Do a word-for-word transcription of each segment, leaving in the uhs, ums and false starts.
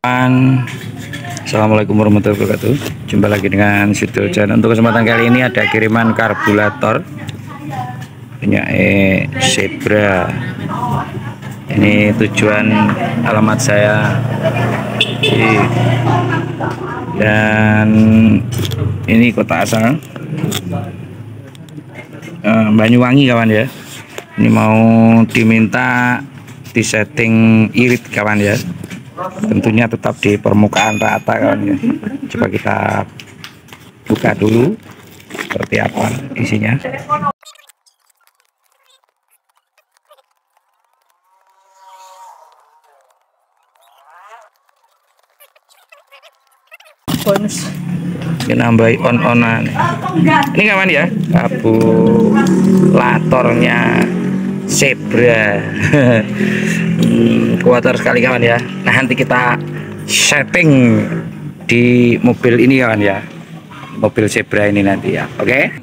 Assalamualaikum warahmatullahi wabarakatuh. Jumpa lagi dengan Sidul Channel. Untuk kesempatan kali ini ada kiriman karburator punya eh, Zebra. Ini tujuan alamat saya di, dan ini kota asal eh, Banyuwangi kawan ya. Ini mau diminta disetting irit kawan ya. Tentunya tetap di permukaan rata kawan ya. Coba kita buka dulu seperti apa isinya. Bonus ini nambahi on-onan ini kawan ya, karburatornya Zebra. hmm, kuatar sekali kawan ya. Nah, nanti kita setting di mobil ini kawan ya, mobil Zebra ini nanti ya. Oke, okay?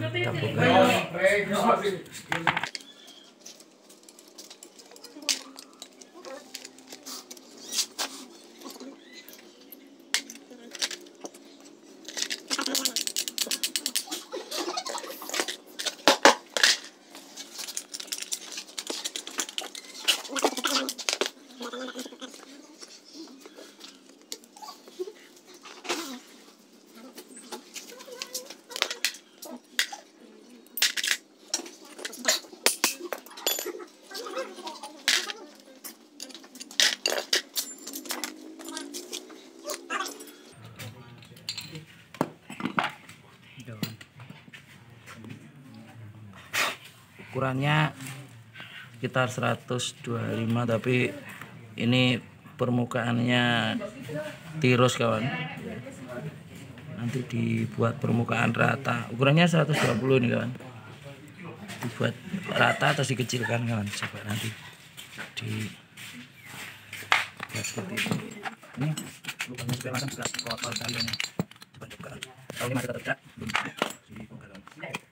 Ukurannya sekitar seratus dua puluh lima, tapi ini permukaannya tirus kawan, nanti dibuat permukaan rata. Ukurannya seratus dua puluh nih kawan, dibuat rata atau dikecilkan kawan. Coba nanti di buat seperti ini. Ini lubangnya sudah langsung sudah kotor sekali nih. Coba dibuka, tahu ini masih terdekat dibuka kawan.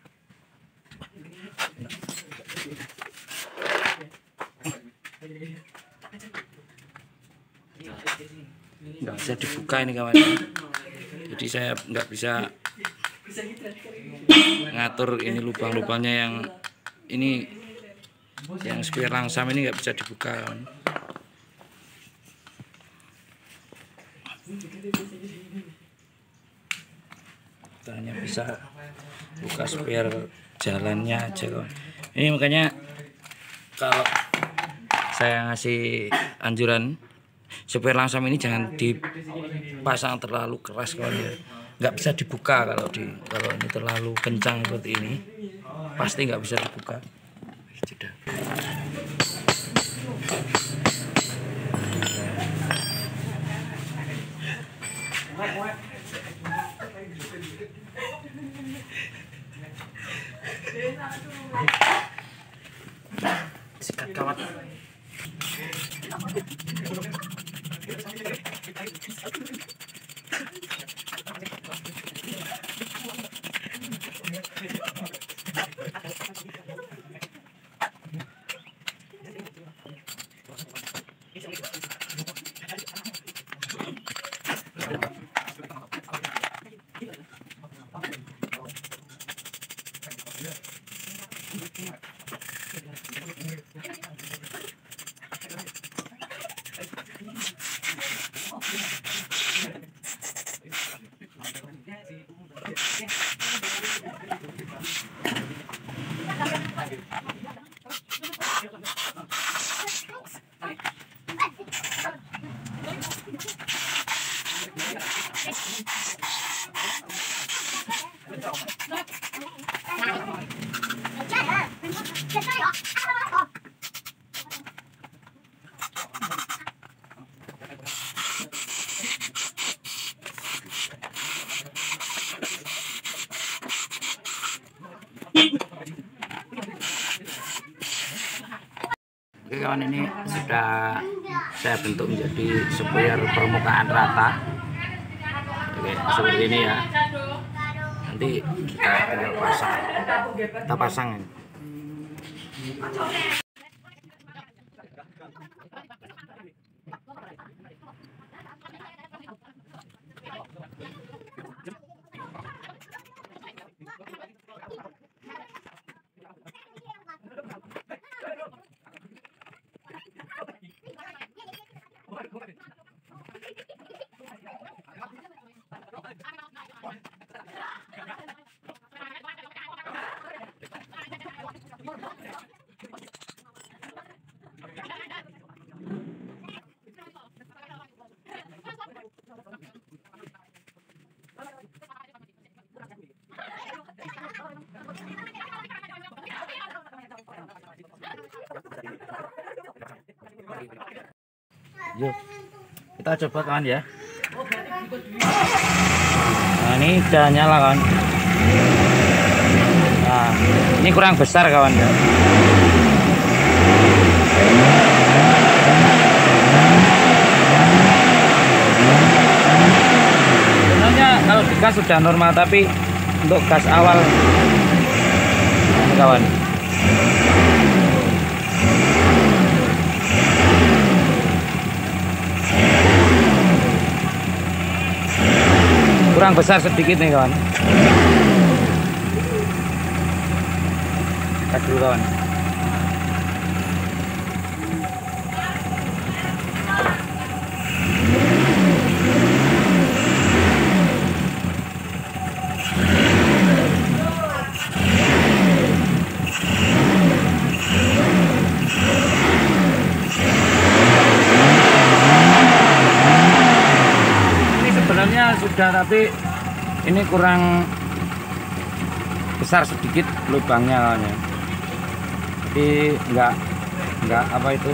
Nggak bisa dibuka ini kawan, jadi saya nggak bisa ngatur ini lubang-lubangnya yang ini, yang spare langsam ini nggak bisa dibuka kawan. Kita hanya bisa buka spare jalannya aja kawan. Ini makanya kalau saya ngasih anjuran, supir langsam ini jangan dipasang terlalu keras kawan ya. Nggak bisa dibuka kalau di kalau ini terlalu kencang seperti ini, pasti nggak bisa dibuka. Sudah. Sikat kawan. Oke kawan, ini sudah saya bentuk menjadi supir permukaan rata. Oke, seperti ini ya. Nanti kita tinggal pasang. Kita pasang ini. Yuk kita coba kawan ya. Nah ini udah nyala kawan. Nah ini kurang besar kawan ya. Sebenarnya kalau di gas sudah normal, tapi untuk gas awal ini kawan. Kurang besar sedikit nih kawan. Cek dulu kawan. Sudah, tapi ini kurang besar sedikit lubangnya kawan ya. Jadi enggak enggak apa itu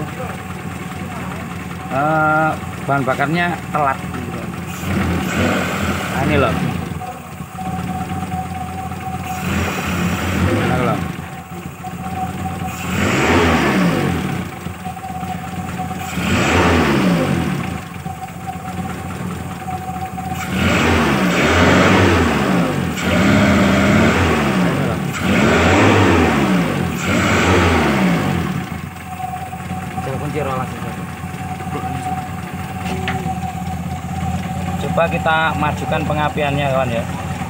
uh, bahan bakarnya telat gitu. Nah ini loh, nah, loh. Coba kita majukan pengapiannya kawan ya.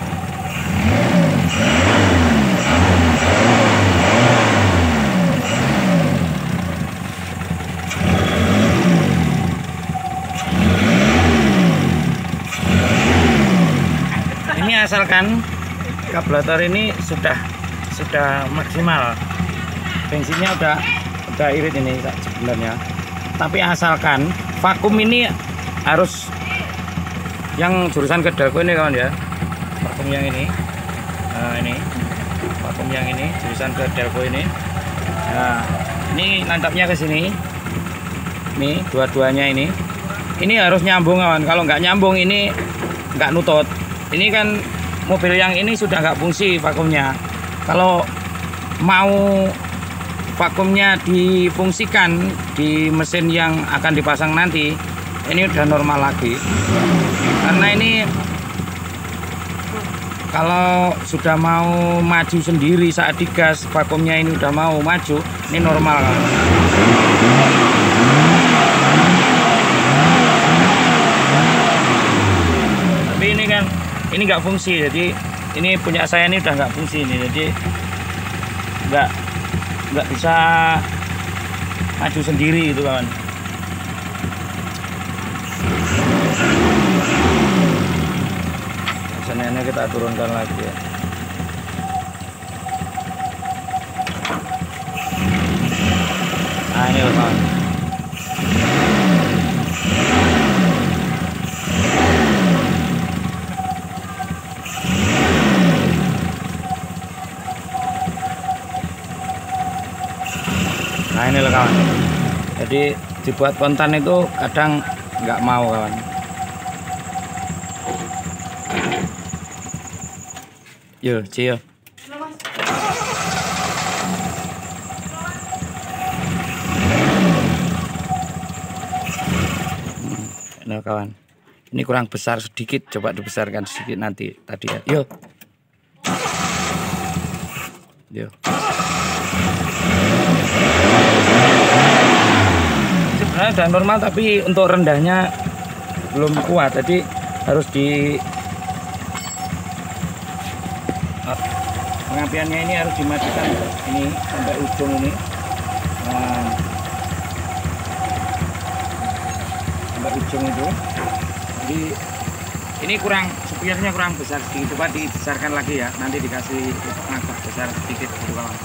Ini asalkan karburator ini sudah sudah maksimal, bensinnya udah udah irit ini sebenarnya. Tapi asalkan vakum ini harus yang jurusan ke delco ini kawan ya. Vakum yang ini, nah ini vakum yang ini jurusan ke delco ini. Nah ini nancapnya ke sini, nih dua-duanya ini. Ini harus nyambung kawan. Kalau nggak nyambung ini nggak nutut. Ini kan mobil yang ini sudah nggak fungsi vakumnya. Kalau mau vakumnya difungsikan di mesin yang akan dipasang nanti, ini udah normal lagi. Karena ini kalau sudah mau maju sendiri saat digas, vakumnya ini udah mau maju, ini normal kan. Tapi ini kan ini nggak fungsi, jadi ini punya saya ini udah nggak fungsi ini, jadi nggak nggak bisa maju sendiri itu kawan. Senennya kita turunkan lagi ya. Nah ini loh kawan. Nah ini loh kawan. Jadi dibuat kontan itu kadang nggak mau kawan. Yo, Cio. Nah kawan, ini kurang besar sedikit, coba dibesarkan sedikit nanti tadi ya. Yo, yo. Sebenarnya udah normal, tapi untuk rendahnya belum kuat, jadi harus di pengapiannya ini harus dimajukan ini sampai ujung ini. Nah, sampai ujung itu. Jadi ini kurang, supirnya kurang besar sedikit, coba dibesarkan lagi ya, nanti dikasih agak besar sedikit gitu kawan.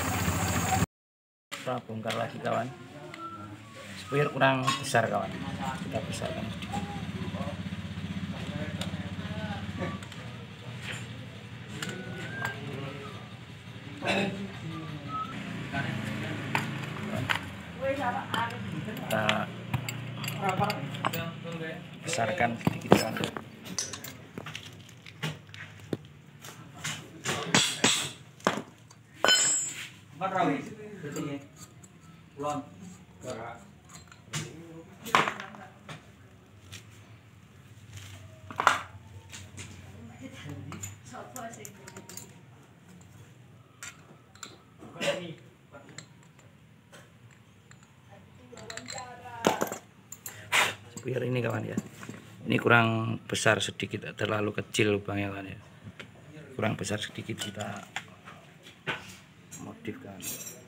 Kita bongkar lagi kawan. Supir kurang besar kawan, kita besarkan sedikit. Kita besarkan sedikit kawan. Biar ini kawan ya, ini kurang besar sedikit, terlalu kecil lubangnya kawan ya, kurang besar sedikit, kita modif kan.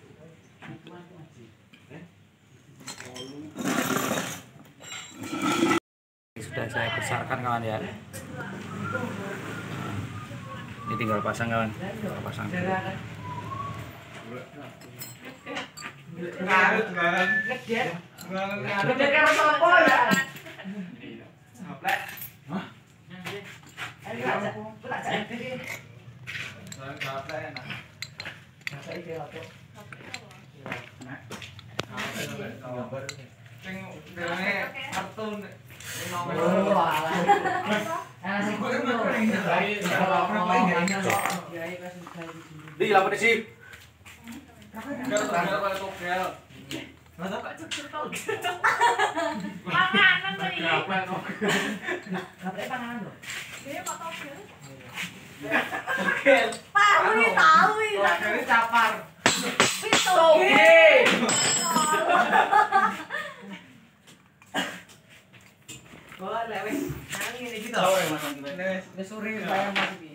Sudah saya besarkan kawan ya, ini tinggal pasang kawan, tinggal pasang dulu. Di lapor sih. Panganan tadi. Pak, ini tahu ini. Capar. Oke. Oh, lewes. Nang ini gitu. Wes sore saya masih.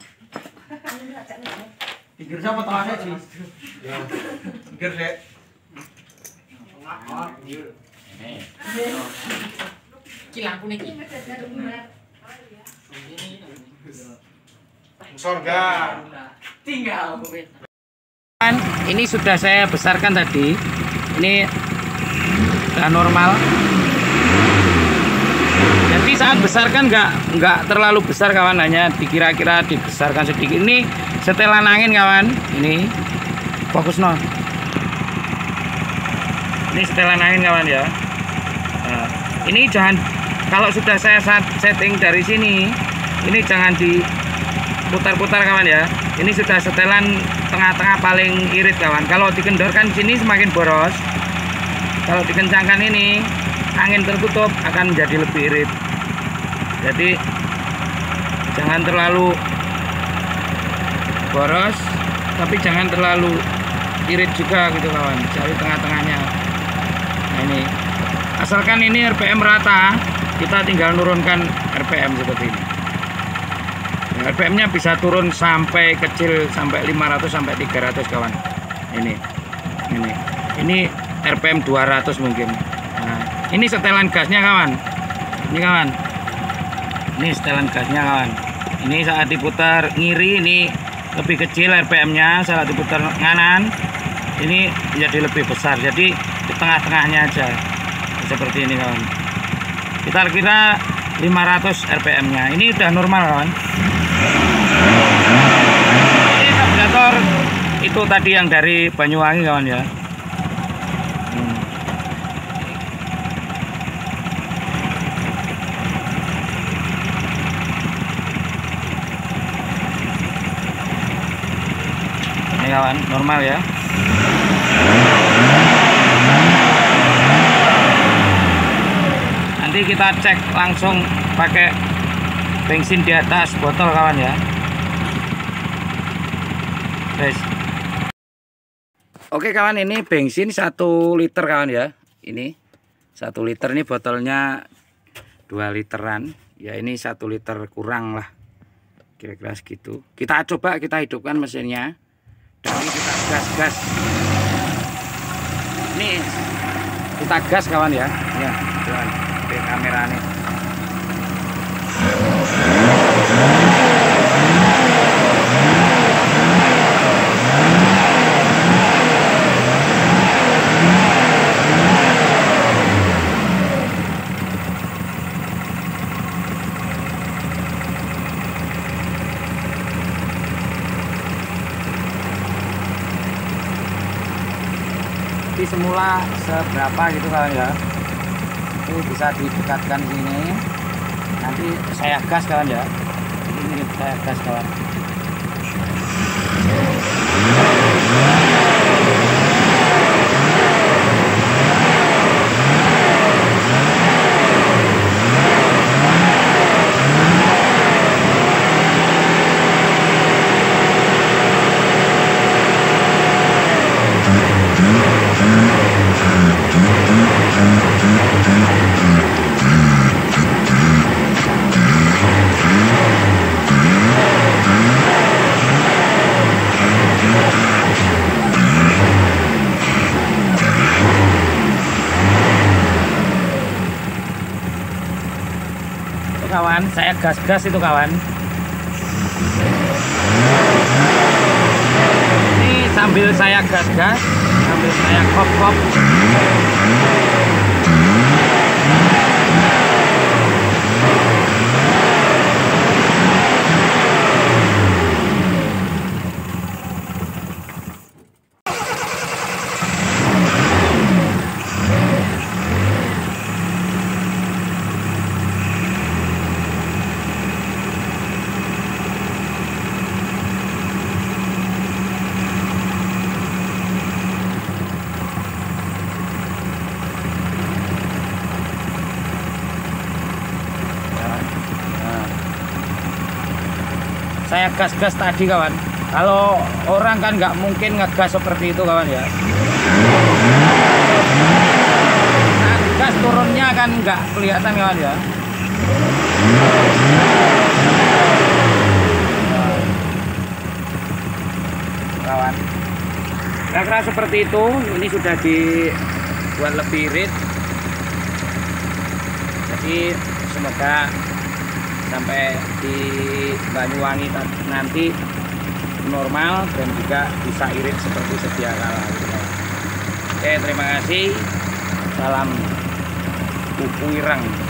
Pikir siapa tahannya sih? Ya. Pikir deh. Kilang kuning iki. Surga. Tinggal Ini sudah saya besarkan tadi. Ini sudah normal. Jadi saat besarkan nggak nggak terlalu besar kawan, hanya dikira-kira dibesarkan sedikit. Ini setelan angin kawan. Ini fokus no. Ini setelan angin kawan ya. Nah, ini jangan, kalau sudah saya setting dari sini, ini jangan diputar-putar kawan ya. Ini sudah setelan tengah-tengah paling irit kawan. Kalau dikendorkan sini semakin boros. Kalau dikencangkan ini, angin tertutup akan menjadi lebih irit. Jadi jangan terlalu boros, tapi jangan terlalu irit juga gitu kawan. Cari tengah-tengahnya. Nah, ini asalkan ini R P M rata, kita tinggal nurunkan R P M seperti ini. R P M-nya bisa turun sampai kecil, sampai lima ratus sampai tiga ratus kawan. Ini, ini, ini R P M dua ratus mungkin. Nah, ini setelan gasnya kawan. Ini kawan. Ini setelan gasnya kawan. Ini saat diputar ngiri ini lebih kecil R P M-nya, saat diputar nganan ini menjadi lebih besar. Jadi di tengah-tengahnya aja. Seperti ini kawan. Kita kira lima ratus R P M-nya. Ini udah normal kawan. Ini karburator itu tadi yang dari Banyuwangi kawan ya. Hmm. Ini kawan, normal ya. Nanti kita cek langsung pakai bensin di atas botol kawan ya. Guys. Oke kawan, ini bensin satu liter kawan ya. Ini satu liter, ini botolnya dua literan. Ya ini satu liter kurang lah. Kira-kira segitu. Kita coba kita hidupkan mesinnya. Dan ini kita gas-gas. Ini kita gas kawan ya. Ya, jalan ke kamera nih. Di semula seberapa gitu kawan ya, itu bisa didekatkan sini. saya gas kawan ya. Ini saya gas kawan. Kawan, saya gas-gas itu kawan. Ini sambil saya gas-gas, sambil saya kop-kop. Saya gas-gas tadi kawan. Kalau orang kan nggak mungkin ngegas seperti itu kawan ya. Nah, gas turunnya kan nggak kelihatan kawan ya. Kawan, kira-kira seperti itu. Ini sudah dibuat lebih irit. Jadi semoga sampai di Banyuwangi nanti normal dan juga bisa irit seperti sedia kala. Oke, terima kasih. Salam kuku ireng.